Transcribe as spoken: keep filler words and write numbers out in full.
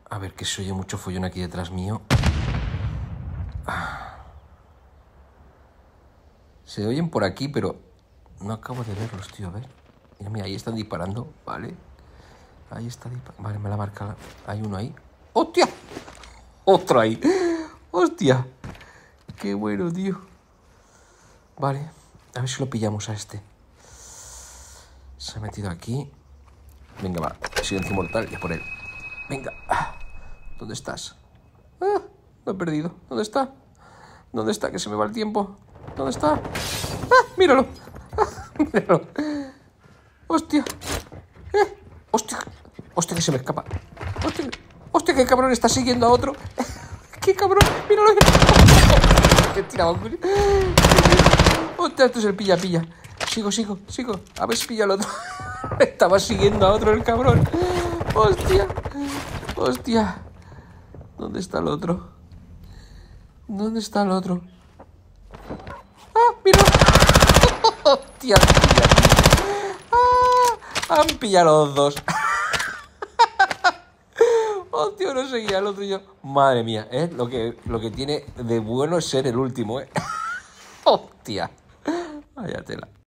A ver, que se oye mucho follón aquí detrás mío. Se oyen por aquí, pero no acabo de verlos, tío. A ver. Mira, mira, ahí están disparando, ¿vale? Ahí está disparando. Vale, me la marca. Hay uno ahí. ¡Hostia! Otro ahí. ¡Hostia! Qué bueno, tío. Vale. A ver si lo pillamos a este. Se ha metido aquí. Venga, va. Silencio mortal y es por él. Venga. ¿Dónde estás? Ah, lo he perdido. ¿Dónde está? ¿Dónde está? Que se me va el tiempo. ¿Dónde está? ¡Ah! ¡Míralo! ¡Ah! ¡Míralo! ¡Hostia! ¡Eh! ¡Hostia! ¡Hostia, que se me escapa! ¡Hostia! ¡Hostia, qué cabrón está siguiendo a otro! ¡Qué cabrón! ¡Míralo! ¡Qué tirado! ¡Hostia, esto es el pilla-pilla! Sigo, sigo, sigo. A ver si pilla al otro. Estaba siguiendo a otro el cabrón. ¡Hostia! ¡Hostia! ¿Dónde está el otro? ¿Dónde está el otro? ¡Ah, mira! ¡Hostia! ¡Ah! Han pillado los dos. ¡Hostia! No seguía el otro y yo. Madre mía, ¿eh? Lo que, lo que tiene de bueno es ser el último, ¿eh? ¡Hostia! Vaya tela.